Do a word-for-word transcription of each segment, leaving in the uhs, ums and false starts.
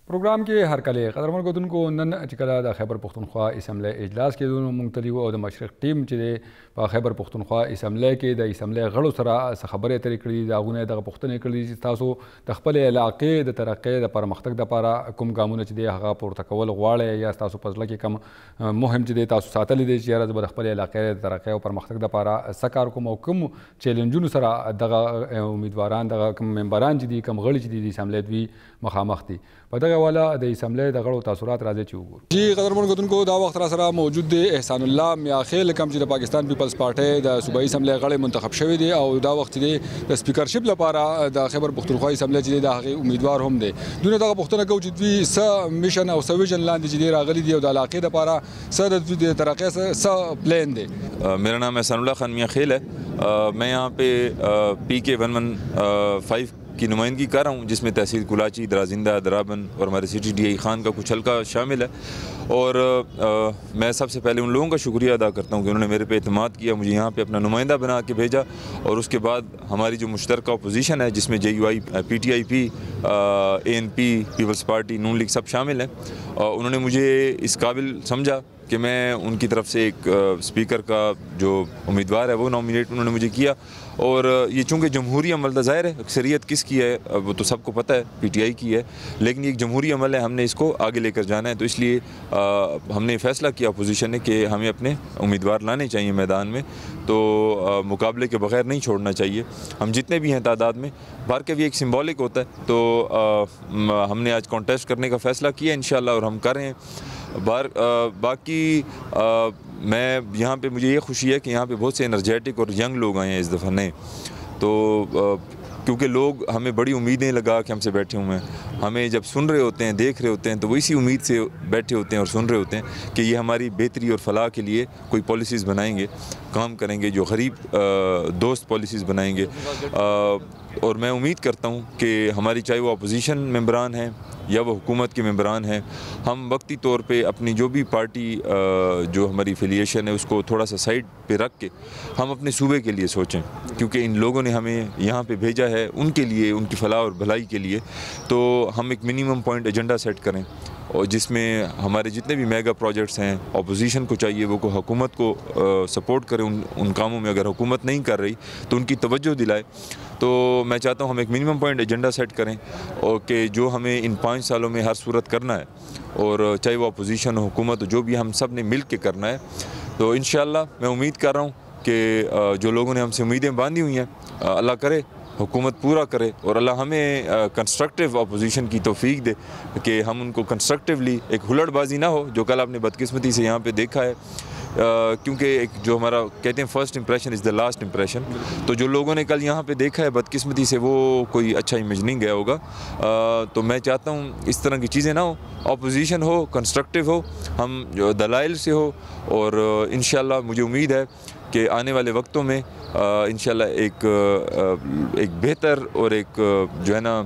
प्रोग्राम के हर कले कदरमन को दुन को नन चिकला द खैबर पख्तूनख्वा असम्बली इजलास के दोनों मुंतली और द मशरक टीम चिदे पा खैबर पख्तूनख्वा असम्बली के द असम्बली गड़ो सरा खबरें तरी कड़ी दागुने द पख्तने कड़ी तासो द खपल इलाके द तरक्के द परमख्तक द पारा कुम गामुने चिदे हगा पुरतकवल ग्वाड़े या तासो पजला के कम मुहिम चिदे तासो सातली दे चियारा द खपल इलाके द तरक्के और परमख्तक द पारा सकार कुम और कुम चैलेंजुन सरा दगा उम्मीदवारान दगा कम मेंबरान चिदी कम गड़ी चिदी असम्बली भी मखामख्ती पता वाला द असम्बली द गड़ो तासुरात राजे चूगुर जी कदरमन को तुमको दा वक्त रासरा मौजूद दे एहसानुल्लाह मिया खेल कम च पाकिस्तान पीपल्स पार्टी द सूबाई असम्बली गड़े मुंतखब शवी दे और दा वक्त दे द स्पीकरशिप लपारा द खैबर पख्तूनख्वा असम्बली च द हगे उम्मीदवार हम दे दुनिया दा पख्तून को जितवी स मिशन और सविजन लांद च दे रागली दे द इलाके द पारा स द तरक्के स प्लान दे। मेरा नाम एहसानुल्लाह खान मिया खेल है। मैं यहाँ पे पी के वन वन फाइव की नुमाइंदगी कर रहा हूँ, जिसमें तहसील कुलाची, दराजिंदा, दराबन और हमारे सिटी डी आई खान का कुछ हल्का शामिल है। और आ, मैं सबसे पहले उन लोगों का शुक्रिया अदा करता हूँ कि उन्होंने मेरे पे एतमाद किया, मुझे यहाँ पे अपना नुमाइंदा बना के भेजा। और उसके बाद हमारी जो मुश्तरका अपोजिशन है, जिसमें J U I, P T I P, A N P, peoples party, Noon league सब शामिल हैं, उन्होंने मुझे इस काबिल समझा कि मैं उनकी तरफ से एक स्पीकर का जो उम्मीदवार है वो नॉमिनेट उन्होंने मुझे किया। और ये चूँकि जमहूरी अमल दा ज़ाहिर है, अक्सरियत किसकी है वो तो सबको पता है, पीटीआई की है, लेकिन ये एक जमहूरी अमल है, हमने इसको आगे लेकर जाना है। तो इसलिए आ, हमने फ़ैसला किया अपोजिशन ने कि हमें अपने उम्मीदवार लाने चाहिए मैदान में, तो आ, मुकाबले के बग़ैर नहीं छोड़ना चाहिए। हम जितने भी हैं तादाद में, बार के भी एक सिम्बॉलिक होता है, तो आ, हमने आज कॉन्टेस्ट करने का फ़ैसला किया इंशाअल्लाह, और हम कर रहे हैं। बार आ, बाकी आ, मैं यहाँ पे मुझे ये खुशी है कि यहाँ पे बहुत से एनर्जेटिक और यंग लोग आए हैं इस दफ़ा नए, तो आ, क्योंकि लोग हमें बड़ी उम्मीदें लगा के हमसे बैठे हुए हैं, हमें जब सुन रहे होते हैं, देख रहे होते हैं, तो वो इसी उम्मीद से बैठे होते हैं और सुन रहे होते हैं कि ये हमारी बेहतरी और फलाह के लिए कोई पॉलिसीज़ बनाएंगे, काम करेंगे, जो गरीब दोस्त पॉलिसीज़ बनाएंगे। आ, और मैं उम्मीद करता हूँ कि हमारी, चाहे वो अपोजिशन मेंबरान हैं या वो हुकूमत के मेंबरान हैं, हम वक्ती तौर पे अपनी जो भी पार्टी जो हमारी एफिलिएशन है उसको थोड़ा सा साइड पे रख के हम अपने सूबे के लिए सोचें, क्योंकि इन लोगों ने हमें यहाँ पे भेजा है उनके लिए, उनकी फलाह और भलाई के लिए। तो हम एक मिनिमम पॉइंट एजेंडा सेट करें, और जिसमें हमारे जितने भी मेगा प्रोजेक्ट्स हैं, अपोजिशन को चाहिए वो को हुकूमत को सपोर्ट करें उन उन कामों में। अगर हुकूमत नहीं कर रही तो उनकी तवज्जो दिलाए। तो मैं चाहता हूँ हम एक मिनिमम पॉइंट एजेंडा सेट करें, और कि जो हमें इन पाँच सालों में हर सूरत करना है, और चाहे वो अपोजिशन हो, हुकूमत हो, जो भी हम सब ने मिल के करना है। तो इंशाअल्लाह मैं उम्मीद कर रहा हूँ कि जो लोगों ने हमसे उम्मीदें बांधी हुई हैं, अल्लाह करे हुकूमत पूरा करे, और अल्लाह हमें कंस्ट्रक्टिव अपोजिशन की तौफीक दे कि हम उनको कंस्ट्रक्टिवली, एक हुलड़बाजी ना हो जो कल आपने बदकिस्मती से यहाँ पे देखा है। Uh, क्योंकि एक जो हमारा कहते हैं first impression is the last impression, तो जो लोगों ने कल यहाँ पे देखा है बदकिस्मती से, वो कोई अच्छा इमेज नहीं गया होगा। uh, तो मैं चाहता हूँ इस तरह की चीज़ें ना हो, अपोजिशन हो, कंस्ट्रक्टिव हो, हम जो दलाइल से हो, और uh, इंशाअल्लाह मुझे उम्मीद है कि आने वाले वक्तों में uh, इंशाअल्लाह एक uh, एक बेहतर और एक uh, जो है ना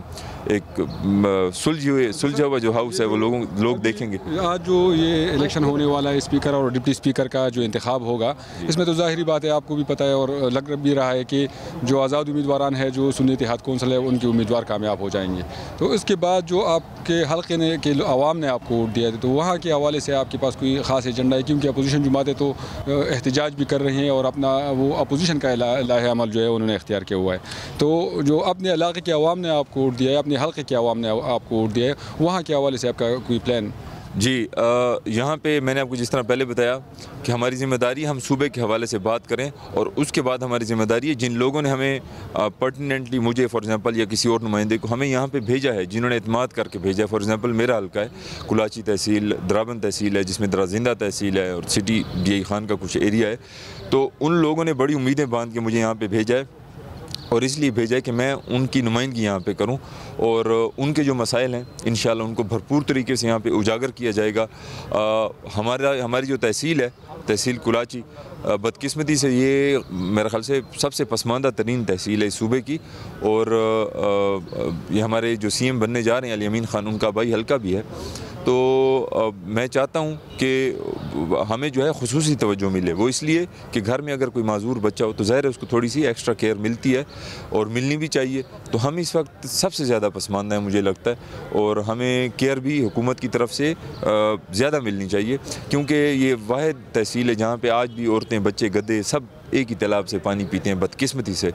एक सुलझे हुए सुलझा हुआ जो हाउस है वो लोगों लोग देखेंगे। आज जो ये इलेक्शन होने वाला है, स्पीकर और डिप्टी स्पीकर का जो इंतखाब होगा, इसमें तो ज़ाहिरी बात है, आपको भी पता है और लग भी रहा है कि जो आज़ाद उम्मीदवारान है, जो सुन्नी इत्तेहाद कौंसिल है, उनके उम्मीदवार कामयाब हो जाएंगे। तो इसके बाद जो आपके हल्के ने के आवाम ने आपको वोट दिया, तो वहाँ के हवाले से आपके पास कोई ख़ास एजेंडा है? क्योंकि अपोजिशन जमातें तो एहतजाज भी कर रही हैं और अपना वो अपोजिशन का लाहे अमल जो है उन्होंने इख्तियार किया हुआ है। तो जो अपने इलाके के अवाम ने आपको वोट दिया है, अपने हल्के के अवाम ने आपको वोट दिया है, वहाँ के हवाले से आपका कोई प्लान? जी, यहाँ पे मैंने आपको जिस तरह पहले बताया कि हमारी ज़िम्मेदारी हम सूबे के हवाले से बात करें, और उसके बाद हमारी ज़िम्मेदारी है जिन लोगों ने हमें पर्टिनेंटली, मुझे फॉर एग्जांपल या किसी और नुमाइंदे को हमें यहाँ पे भेजा है, जिन्होंने एतमाद करके भेजा है। फॉर एग्जांपल मेरा हल्का है कुलाची तहसील, दराबन तहसील है, जिसमें दराजिंदा तहसील है और सिटी डी आई खान का कुछ एरिया है। तो उन लोगों ने बड़ी उम्मीदें बांध के मुझे यहाँ पर भेजा है, और इसलिए भेजा है कि मैं उनकी नुमाइंदगी यहाँ पे करूँ, और उनके जो मसाइल हैं इंशाल्लाह उनको भरपूर तरीके से यहाँ पे उजागर किया जाएगा। आ, हमारा हमारी जो तहसील है, तहसील कुलाची, बदकिस्मती से ये मेरे ख़्याल से सबसे पसमानदा तरीन तहसील है इस सूबे की, और आ, ये हमारे जो सी एम बनने जा रहे हैं अली अमीन ख़ान, उनका भाई हल्का भी है। तो आ, मैं चाहता हूँ कि हमें जो है खुसूसी तवज्जो मिले। वो इसलिए कि घर में अगर कोई माजूर बच्चा हो तो ज़ाहिर है उसको थोड़ी सी एक्स्ट्रा केयर मिलती है और मिलनी भी चाहिए। तो हम इस वक्त सबसे ज़्यादा पसमानदा है मुझे लगता है, और हमें केयर भी हुकूमत की तरफ से ज़्यादा मिलनी चाहिए, क्योंकि ये वाहिद तहसील है जहाँ पे आज भी औरतें, बच्चे, गधे सब एक ही तालाब से पानी पीते हैं बदकिस्मती से।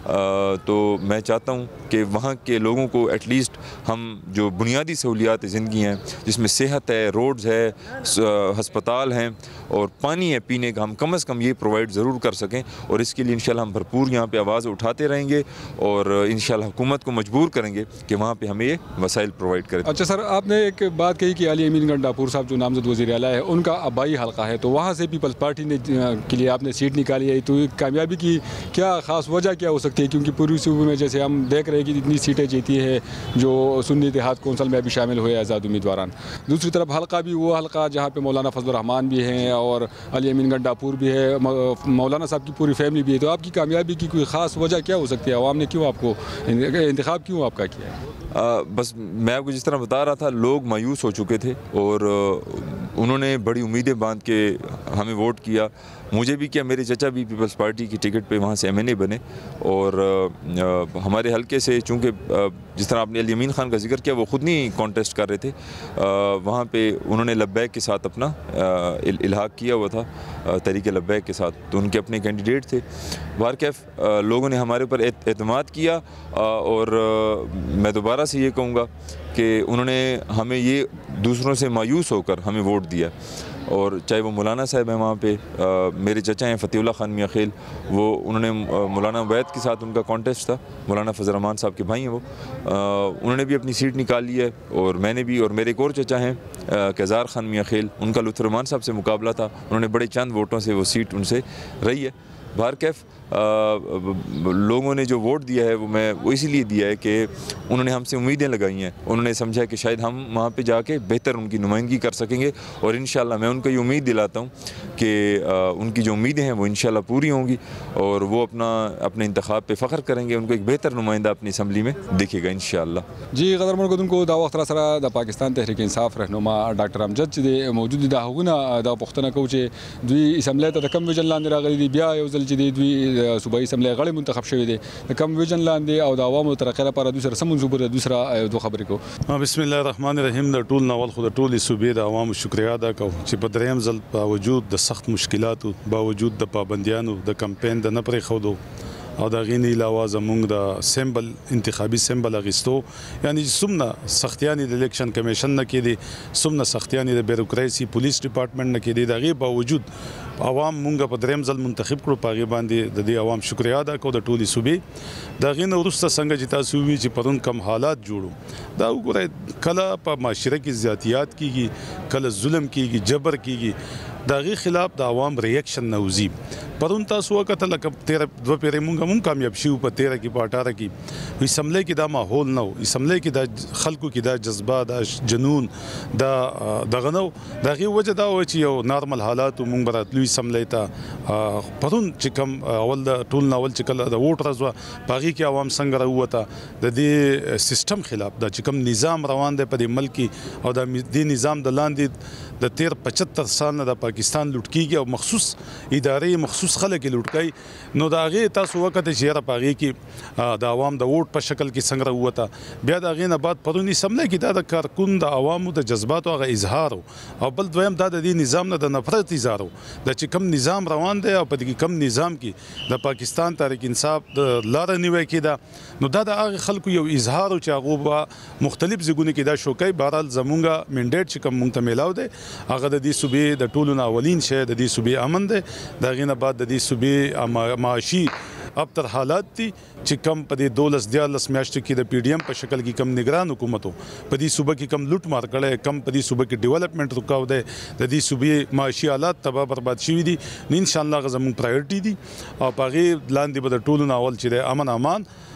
आ, तो मैं चाहता हूँ कि वहाँ के लोगों को एटलीस्ट हम जो बुनियादी सहूलियात ज़िंदगी हैं, जिसमें सेहत है, रोड्स है, हस्पताल हैं और पानी है पीने का, हम कम अज़ कम ये प्रोवाइड ज़रूर कर सकें। और इसके लिए इंशाल्लाह हम भरपूर यहाँ पे आवाज़ उठाते रहेंगे और इंशाल्लाह हुकूमत को मजबूर करेंगे कि वहाँ पे हमें ये वसाइल प्रोवाइड करें। अच्छा सर, आपने एक बात कही कि अली अमीन गंडापुर साहब जो नामजद वज़ीर आला है, उनका आबाई हल्का है, तो वहाँ से पीपल्स पार्टी ने के लिए आपने सीट निकाली है, तो कामयाबी की क्या ख़ास वजह क्या हो सकती है? क्योंकि पूर्वी सूबे में जैसे हम देख रहे हैं कि इतनी सीटें जीती है जो सुन्नी इत्तेहाद कौंसल में अभी शामिल हुए आज़ाद उम्मीदवारान, दूसरी तरफ हल्का भी वो हल्का जहाँ पे मौलाना फजल रहमान भी हैं और अली अमीन गंडापुर भी है, मौलाना साहब की पूरी फैमिली भी है, तो आपकी कामयाबी की कोई ख़ास वजह क्या हो सकती है? अवाम ने क्यों आपको इंतखाब क्यों आपका किया है? आ, बस मैं आपको जिस तरह बता रहा था, लोग मायूस हो चुके थे और उन्होंने बड़ी उम्मीदें बांध के हमें वोट किया, मुझे भी किया। मेरे चचा भी पीपल्स पार्टी की टिकट पे वहाँ से एम एन ए बने और आ, हमारे हलके से, चूँकि जिस तरह आपने अली अमीन खान का जिक्र किया, वो ख़ुद नहीं कॉन्टेस्ट कर रहे थे, आ, वहाँ पे उन्होंने लब्बैक के साथ अपना इल्हाक किया हुआ था, तरीके लब्बैक के साथ, तो उनके अपने कैंडिडेट थे। बारकैफ लोगों ने हमारे ऊपर एतमाद किया और मैं दोबारा से ये कहूँगा कि उन्होंने हमें ये दूसरों से मायूस होकर हमें वोट दिया। और चाहे वो मौलाना साहब हैं वहाँ पे, आ, मेरे चचा हैं फ़तीउल्लाह खान मियां खेल, वो उन्होंने मौलाना उबैद के साथ उनका कॉन्टेस्ट था, मौलाना फजल रहमान साहब के भाई हैं वो, आ, उन्होंने भी अपनी सीट निकाल ली है और मैंने भी, और मेरे एक और चचा हैं केज़ार खान मियां खेल, उनका लुत्फ़ुर रहमान साहब से मुकाबला था, उन्होंने बड़े चंद वोटों से वो सीट उनसे रही है। बारकैफ लोगों ने जो वोट दिया है वो मैं वो इसीलिए दिया है कि उन्होंने हमसे उम्मीदें लगाई हैं, उन्होंने समझा कि शायद हम वहाँ पे जाके बेहतर उनकी नुमाइंदगी कर सकेंगे, और इंशाल्लाह मैं उनको ये उम्मीद दिलाता हूँ कि उनकी जो उम्मीदें हैं वो इंशाल्लाह पूरी होंगी और वो अपना अपने इंतखाब पे फ़ख्र करेंगे, उनको एक बेहतर नुमाइंदा अपनी असम्बली में दिखेगा इंशाल्लाह। जी क़दर मरकज़ को दा वक्त सरा द पाकिस्तान तहरीक इंसाफ रहनुमा डॉक्टर अमजद दे मौजूद दा हुगुना दा पुख्तना को चे दुई असम्बली त कम विजन लांदे रागली दी बिया योजल चे दुई सूबाई असम्बली गड़े मुंतखब शवी दे कम विजन लांदे और द अवाम तरक्की लपारा दूसरा समझूबर दूसरा दो खबर को बिस्मिल्लाह रहमान रहीम द टूल नावल खुद टूल सूबे द अवाम शुक्रिया अदा को चे बदरेम जल बावजूद द सख्त मुश्किलात बावजूद द पाबंदियानों द कैंपेन द न परे खोदो और द गीनी अलावा जमूंग द सिंबल इंतखाबी सिंबल अगिस्तो यानी सुमना सख्तियानी द इलेक्शन कमीशन न के दे सुमना सख्तियानी द ब्यूरोक्रेसी पुलिस डिपार्टमेंट न के दे दगे बावजूद आवाम मुंगा पदरेम जल मुंतखब करो पागे बांधे दे आवाम शुक्रिया अदा को द टोली सूबे दागिन उरुस्ता संग जिता सूबी ची परुन कम हालात जोड़ो दाऊ को कला पा माशरे की ज़्यादतियात की कल जुल्म की जबर की दागी खिलाफ द आवाम रिएक्शन नौजी परुन तासुआ का तलक तेरह दो पेरे मुंगा मुंग कामयाब शिव पर तेरह की अठारह की इसमले की दा माहौल न हो इसमले की दा खलकू की दा जज्बा दा जनून दा दगनो दागी वजह दा हो ची नॉर्मल हालात मुंग बरात लुई समले ता परुन चिकम अवल दा टूल नावल चिकल दा वोट रजवा बागी की आवाम संग हुआ था दे सिस्टम खिलाफ दा चिकम निज़ाम रवान दे पर मल्की और दा दी निज़ाम दलान दी द तेरह पचहत्तर साल न दा पाकिस्तान लुटकी और मखसूस इदारे मखसूस खल के लुटकाई नो दागे तासु वक़्त चेहरा पागे की द आवाम द वोट पर शक्ल की संग्रह हुआ था ब्या दागे न बात परुनी समले की दा कारकुन द आवाम द जज्बात आगा इजहार हो और बल द्वयम दा दी निज़ाम न द नफरत इजहार हो द चिकम निज़ाम रवान दे और पद की कम निज़ाम की द पाकिस्तान तारीख इंसाफ द लार निवे की दा नो दा दा आगे खल को यो इजहार हो चागोबा मुख्तलिफ जिगुनी की दा शोकई बहरहाल जमूंगा मैंडेट चिकम मुंग मिलाव दे आगा द दी सूबे द टोलना अवलीन शे द दी सूबे अमन दे दागिन बाद द दी सूबे माशी अब तर हालात थी चिकम पदे दो लस दिया लस म्याश्त की द पी डी एम पर शक्ल की कम निगरान हुकूमत हो पदी सूबे की कम लुट मार कड़े कम पदी सूबे की डेवलपमेंट रुकाव दे दी सूबे माशी हालात तबाह बर्बाद शी दी इंशाअल्लाह जमून प्रायोरिटी दी और पागे लान दी बद टोलना अवल चिरे अमन अमान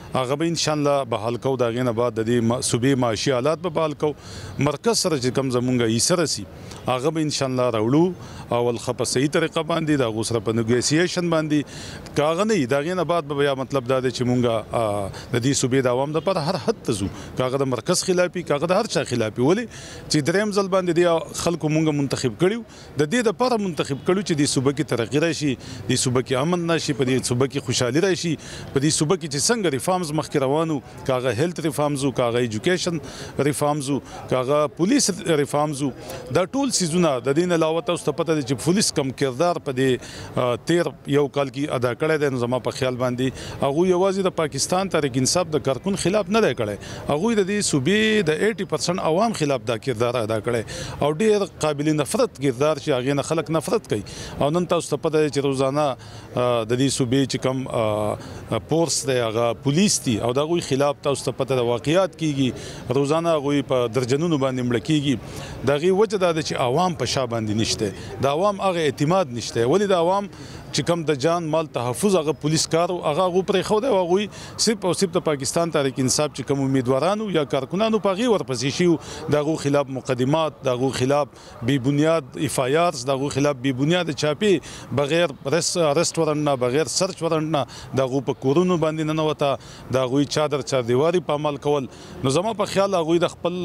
هغه به ان شاء الله بحال کو دا غینه بعد د دې صوبې معاشي حالات به بحال کو مرکز سره چې کم زمونږ یې سره سي هغه به ان شاء الله راوړو او ول خپ صحیح طریقه باندې دا غوسره په نیګوسییشن باندې کاغه نه دا غینه بعد به یا مطلب دا چې مونږه د دې صوبې د عوام د پر هر حد تزو کاغه د مرکز خلافي کاغه د هر چا خلافي ولي چې دریم ځل باندې د خلکو مونږه منتخب کړیو د دې د پر منتخب کړو چې د صوبې کې ترقی راشي د صوبې کې امن راشي په دې صوبې کې خوشحالي راشي په دې صوبې کې چې څنګه ریفارمز مخکې روانو کاغه هیلث ریفارمز او کاغه ایجوکیشن ریفارمز او کاغه پولیس ریفارمز دا ټول سيزونه د دین علاوه تاسو ته پته چې پولیس کم کردار په دې تیر یو کال کې ادا کړی دی نو زما په خیال باندې هغه یوازې د پاکستان تحریک انصاف د کارکون خلاف نه دی کړی هغه د دې صوبې د اسی پرسنټ عوام خلاف دا کردار ادا کړی او ډیر قابل نفرت کردار چې هغه نه خلک نفرت کوي او نن تاسو ته پته چې روزانه د دې صوبې چې کم پورس دی هغه پولیس دي او دا غوي خلاف تاسو ته پته د واقعیات کیږي روزانه غوي په درجنونو باندې مړ کیږي دا غي وجه دا چې عوام په شا باندې نشته د عوام هغه اعتماد نشته ولې د عوام چې کم د جان مال تحفظ هغه پولیس کار او هغه غو پرې خو دی او غوي صرف او صرف د پاکستان تحریک انصاف چې کوم امیدوارانو یا کارکونانو په غي ورپسې شي دغه خلاف مقدمات دغه خلاف بی بنیاد اف آی آرز دغه خلاف بی بنیاد چاپی بغیر ارست ورن نه بغیر سرچ ورن نه دغه په کورونو باندې نه وته دغه چادر چا دیواري په عمل کول نو زما په خیال هغه د خپل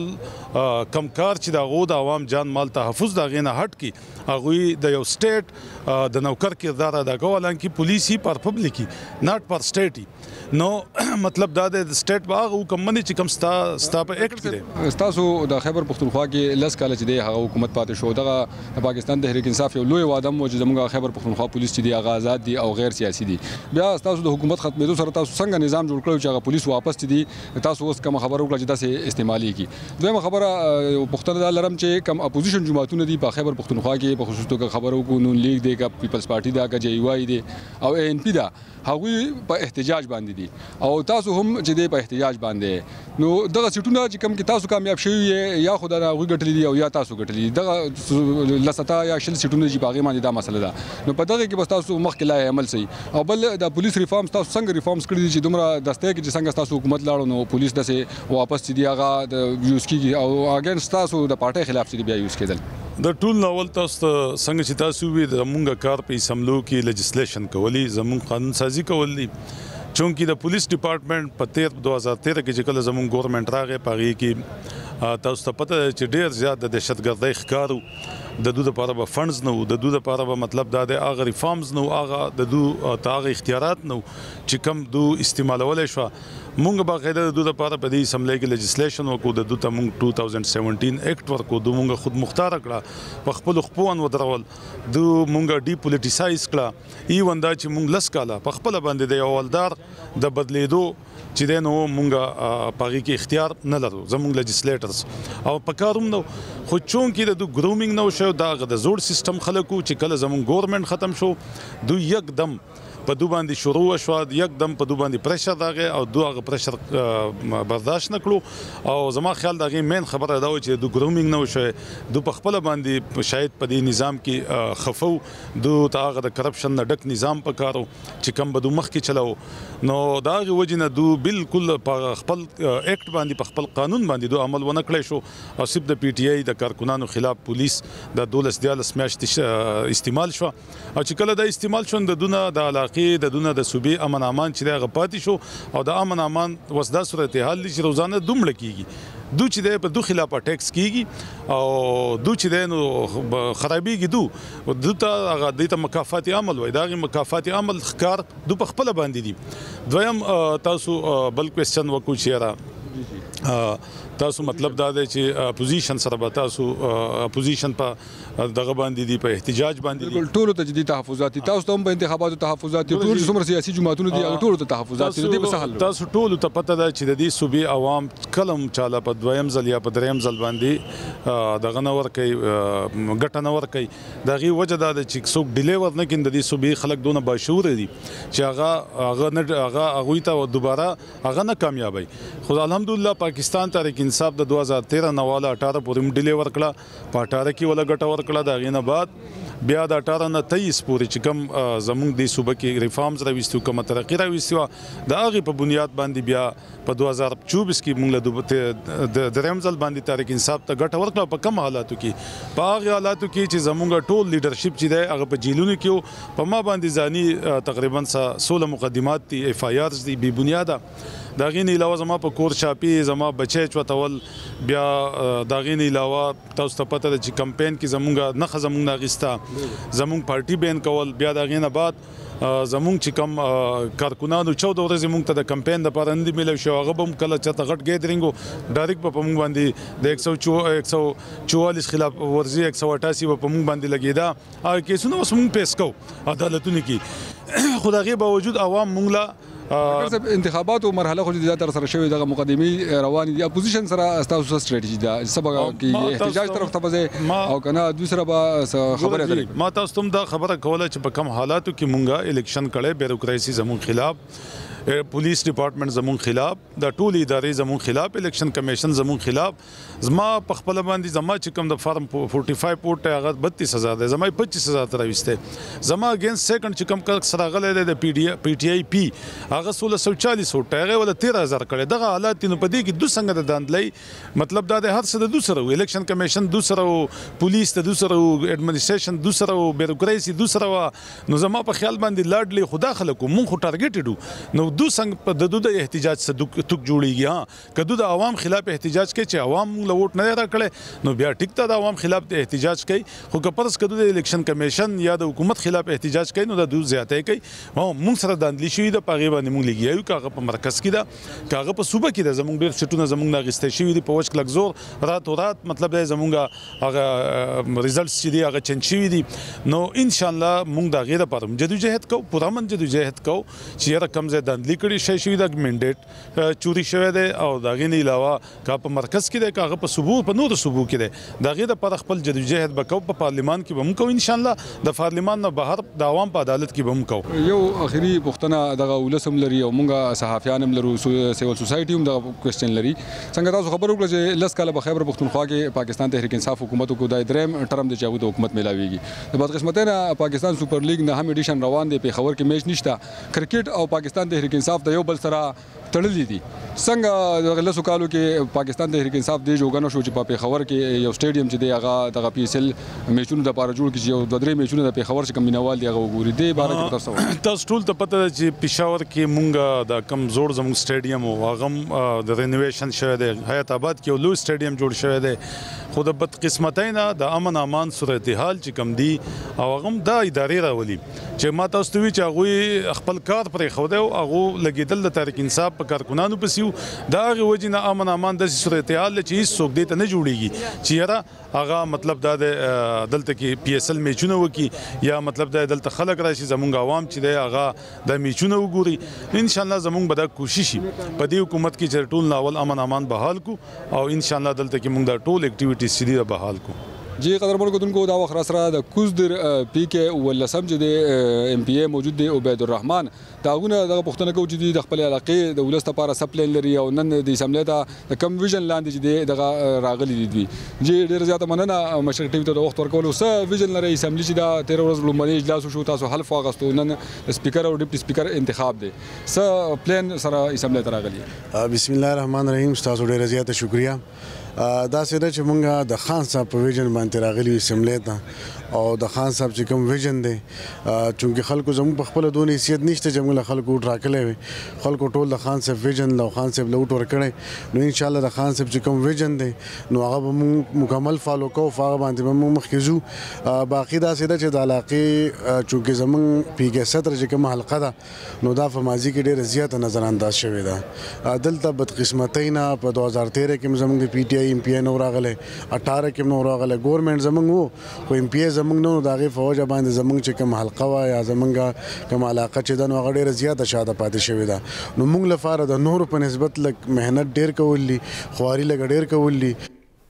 کمکار چې دغه د عوام جان مال تحفظ دغه نه هټ کی هغه د یو سټیټ د نوکر کردار ادا کول کی پولیسي پر پبليکي ناٹ پر سټیټي نو مطلب دا د سټیټ باغ حکم منی چې کوم ستا ستا په اکټ کې تاسو د خیبر پختونخوا کې لس کال چې دی هغه حکومت پاتې شو دغه د پاکستان تحریک انصاف یو لوی واده مو چې زموږ خیبر پختونخوا پولیس چې دی هغه آزاد دي او غیر سیاسي دي بیا تاسو د حکومت ختمېدو سره تاسو څنګه نظام جوړ کړو چې هغه پولیس واپس دي تاسو اوس کوم خبرو کړه چې تاسو استعمالي کی دویمه خبره پښتون د لرم چې کوم اپوزیشن جماعتونه دي په خیبر پختونخوا کې په خصوص توګه خبرو کو نون لیگ دی کا پیپلز پارټي دا کا جی وای دی او ان پی دا هغوی په احتجاج باندې دي او تاسو هم چې دی په احتجاج باندې نو دغه سټونه چې کوم کې تاسو کامیاب شوی یا خدای نه غوي ګټلې دي او یا تاسو ګټلې دي دغه لستا یا شل سټونه چې باغې باندې دا مسله ده نو په دغه کې بس تاسو مخکې لای عمل سي او بل د پولیس ریفارمز تاسو څنګه ریفارمز کړی دي چې دومره دسته کې چې څنګه تاسو حکومت لاړو نو پولیس دسه واپس دي هغه د یوز کیږي او اگینست تاسو د پارټي خلاف چې بیا یوز کېدل د ټول ناول تاسو څنګه چې تاسو وی د مونږه کار په اسمبلو کې لیجسلیشن کولی زمون قانون سازي کولی چونکی د پولیس ډپارټمنټ په تیر دو هزار تیرہ کې چې کله زمون ګورنمنت راغی پغې کې تاسو ته پته چې ډیر زیات د دهشتګردۍ ښکارو د دوی لپاره به فندز نه وو د دوی لپاره به مطلب دا د هغه ریفارمز نه هغه د دوی تاغه اختیارات نه چې کم دوی استعمالول شو مونږ به غیر د دوی لپاره په دې اسمبلی کې لیجسلیشن وکړو د دوی ته مونږ دوه هزار سپږ اکټ ورکو دوی مونږ خود مختار کړه په خپل خپلوان ودرول دوی مونږ ډی پولیټیسایز کړه ایون دا چې مونږ لس کاله په خپل باندې د یوالدار د بدلیدو چې د نو مونږه پاغي کې اختیار نه لرو زموږ لیجسلیټرز او په کاروم نو خو چون کې د ګرومینګ نو شو دا د زوړ سیستم خلکو چې کله زموږ ګورنمنت ختم شو دوی یکدم په دو باندې شروع شو یکدم په دو باندې پریشر راغی او دوه پریشر برداشت نکړو او زما خیال دغه مین خبره دا و چې د ګرومینګ نو شو د په خپل باندې شاید په دې نظام کې خفو د تاغه د کرپشن نه ډک نظام پکارو چې کم بدو مخ کې چلاو نو دا غي وجنه دو بالکل په خپل اکټ باندې په خپل قانون باندې دو عمل ونه کړی شو او سب د پی ټی آی د کارکونانو خلاف پولیس د دولس دیالس میاشت استعمال شو او چې کله د استعمال شون د دونه د کې د دونه د صوبې امن امان چې د غپاتې شو او د امن امان وسدا صورتحال چې روزانه دومره کیږي دو چې د په دو خلاف اٹیکس کیږي او دو چې د نو خرابېږي دو دو ته هغه د مکافاتي عمل وای دا غي مکافاتي عمل ښکار دو په خپل باندې دي دویم تاسو بل کوېسچن وکړو چیرې تاسو مطلب دا دی چې اپوزیشن سره به تاسو اپوزیشن په دغه باندې دی په احتجاج باندې بالکل ټول ته جدي تحفظات تاسو ته هم په انتخاباتو تحفظات ټول څومره سیاسي جماعتونو دي ټول ته تحفظات دي په سهل تاسو ټول ته پته ده چې د دې صوبې عوام کلم چاله په دویم ځل یا په دریم ځل باندې دغه نور کوي ګټه نور کوي دغه وجه دا چې څوک ډیلیور نه کین د دې صوبې خلک دونه باشعور دي چې هغه هغه نه هغه هغه ته دوباره هغه نه کامیابی خو الحمدلله پاکستان تحریک انصاف د دو هزار تیرہ نواله اٹھارہ پورې ډیلیور کړه په اٹھارہ کې ولا ګټه ور کړه دا غینه بعد بیا د اټاره نه تیس پورې چې کوم زمونږ د صوبه کې ریفارمز راوستو کومه ترقي راوستو د هغې په بنیاد باندې بیا په دوه زره چوبیس کې موږ له د درېیم ځل باندې تحریک انصاف ته ګټه ورکړه په کوم حالاتو کې په هغې حالاتو کې چې زمونږ ټول لیډرشپ چې دی هغه په جیلونو کې په ما باندې ځاني تقریبا سوله مقدمات دي اف آی آرز دي بې بنیاده د هغې نه علاوه زما په کور چاپي زما بچی چوتول بیا د هغې نه علاوه تاسو ته پته ده چې کمپین کې زمونږ نښه زمونږ نه اخیسته زمونږ پارټي بین کول بیا د هغې نه بعد زمونږ چې کوم کارکونانو چوده ورځې مونږ ته د کمپین دپاره نه دي میلاو شوي هغه به هم کله چېرته غټ ګیدرینګ و ډایرکټ به په مونږ باندې د یک سو چوالیس خلاف ورزي یک سو اټاسي به په مونږ باندې لګېده هغه کیسونه اوس مونږ پیس کوو عدالتونو کې خو د هغې باوجود عوام مونږ له انتخاباتو مرحله خو د تر سره شوی دغه مقدمي رواني دي اپوزیشن سره تاسو ستراتیژي ده سبا کې احتجاج طرف ته بځه او کنه دوسره به خبره درې ما تاسو ته دا خبره کوله چې په کوم حالاتو کې مونږه الیکشن کړي بیروکراسي زموږ خلاف پولیس ډپارټمنټ زموږ خلاف د ټول ادارې زموږ خلاف الیکشن کمیشن زموږ خلاف زما په خپل باندې زما چې کوم د فارم پنځه پنځه پورټ هغه بتیس هزار دی زما پچیس هزار تر وسته زما اگینست سیکنډ چې کوم کار سره غلې د پی ډی پی ټی آی پی هغه سولہ سو چالیس وټ هغه ول تیرہ هزار کړي دغه حالات نو په دې کې دوه څنګه د داندلې مطلب دا د هر څه د دوسره الیکشن کمیشن دوسره پولیس ته دوسره ایڈمنسټریشن دوسره بیروکراسي دوسره نو زما په خیال باندې لاډلې خدا خلکو مونږ خو ټارګټډ نو دو څنګه په د د احتجاج څخه توک جوړیږي ها کدو د عوام خلاف احتجاج کوي چې عوام له ووټ نه راکړي نو بیا ټیک ته د عوام خلاف د احتجاج کوي خو که پرس کدو د الیکشن کمیشن یا د حکومت خلاف احتجاج کوي نو د دوی زیاتې کوي او موږ سره داندلی شوی د پاغي باندې موږ لګیایو کاغه په مرکز کې دا کاغه په صوبه کې د زموږ ډیر سټونه زموږ نه غستې شوی دی په وښ کلک زور رات او رات مطلب د زموږ هغه ریزلټس چې دی هغه چنج شوی دي نو ان شاء الله موږ دا غیره پر جدوجہد کو پورا من جدوجہد کو چې را کم زه داندلی کړي شي شوی د منډیټ چوری شوی دی او دا غي نه علاوه کا په مرکز کې دی کاغه په صوبو په نور صوبو کې دی دا غي د پر خپل جدوجہد وکاو په پارلیمان کې به موږ کو ان شاء الله د پارلیمان نه بهر د عوام په عدالت کې به موږ کو یو اخیری پوښتنه دغه ولسم لري او موږ صحافیان هم لرو سیول سوسایټي هم د کوېسچن لري څنګه تاسو خبر وکړه چې لس کاله په خیبر پښتونخوا کې پاکستان تحریک انصاف حکومت کو د دریم ټرم د چاغو د حکومت ملاويږي د بدقسمتۍ نه پاکستان سپر لیګ نه هم ایډیشن روان دی په خبر کې میچ نشته کرکټ او پاکستان تحریک انصاف د یو بل سره تړلې دي څنګه د لسو کالو کې پاکستان تحریک انصاف دی جوګنه شو چې په پیښور کې یو سټیډیم چې دی هغه دغه پی اس ال میچونو د لپاره جوړ کړي او د درې میچونو د پیښور چې کمینوال دی هغه وګوري دی بار کې تاسو تاسو ټول ته پته ده چې پیښور کې مونږ د کم زوړ زموږ سټیډیم او هغه د رینوویشن شوی دی حیات آباد کې یو لوی سټیډیم جوړ شوی دی خو د بدقسمتۍ نه د امن امان صورتحال چې کم دی او هغه د ادارې راولي چې ما تاسو ته وی چې هغه خپل کار پرې خو دی او هغه لګیدل د تحریک انصاف په کارکونانو پسیو دا هغه وجه نه امن امان د صورتحال چې هیڅ څوک دې ته نه جوړیږي چې یاره هغه مطلب دا د دلته کې پی اس ال میچونه وکي یا مطلب دا دلته خلک راشي زمونږ عوام چې دی هغه د میچونه وګوري ان شاء الله زمونږ به دا کوشش په دې حکومت کې چې ټول ناول امن امان بحال کو او ان شاء الله دلته کې موږ دا ټول اکټیویټیز سړي بحال کو جی قدرمن کوونکو دا وخت را سره د کوزدر پی کې ولسم چې د ام پی ای موجود دی عبید الرحمن داونه دغه پښتنه کو چې د خپل علاقې د ولست لپاره سپلین لري او نن د اسمبلی ته د کم ویژن لاندې چې دغه راغلي دي جی ډیر زیاته مننه مشرق ټي وي ته د وخت ورکول او ویژن لري اسمبلی چې دا تیر ورځ لومړی اجلاس شو تاسو حلف واغستو نن سپیکر او ډیپټي سپیکر انتخاب دی س پلان سره اسمبلی ته راغلي بسم الله الرحمن الرحیم تاسو ډیر زیاته شکریا دا سره چې مونږه د خان صاحب په ویژن باندې راغلي اسمبلی ته او د خان صاحب چې کوم ویژن دی چونکه خلکو زموږ په خپل دون حیثیت نشته چې موږ خلکو راکلې وي خلکو ټول د خان صاحب ویژن له خان صاحب لوټ ورکړي نو ان شاء الله د خان صاحب چې کوم ویژن دی نو هغه به موږ مکمل فالو کوو هغه باندې به موږ مخکې ځو باقي دا سره چې د علاقې چونکه زموږ پی کې ستر چې کوم حلقه ده نو دا په ماضي کې ډېره زیاته نظر انداز شوې ده دلته بدقسمتۍ نه په دوه هزار تیرہ کې زموږ د پی ټی آی ایم پی ای نو راغلی اټاره کې نو راغلی ګورنمنټ زموږ وو خو ایم پی ای زموږ نه د هغې فوجه باندې زموږ چې کوم حلقه وه یا زموږ کوم علاقه چې ده نو هغه ډېره زیاته شاته پاتې شوې ده نو موږ لپاره د نورو په نسبت لږ محنت ډېر کول دي خواري لږ ډېر کول دي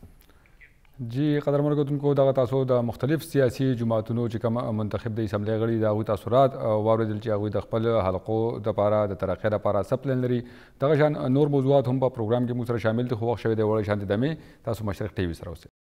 جی قدرمن کوونکو دغه تاسو د مختلف سیاسي جماعتونو چې کوم منتخب د اسمبلی غړي د هغوی تاثرات واورېدل چې هغوی د خپل حلقو دپاره د ترقۍ لپاره څه پلان لري دغه شان نور موضوعات هم په پروګرام کې موږ سره شامل دي خو وخت شوی دی وړی شانتې دمې تاسو مشرق ټي وي سره اوسئ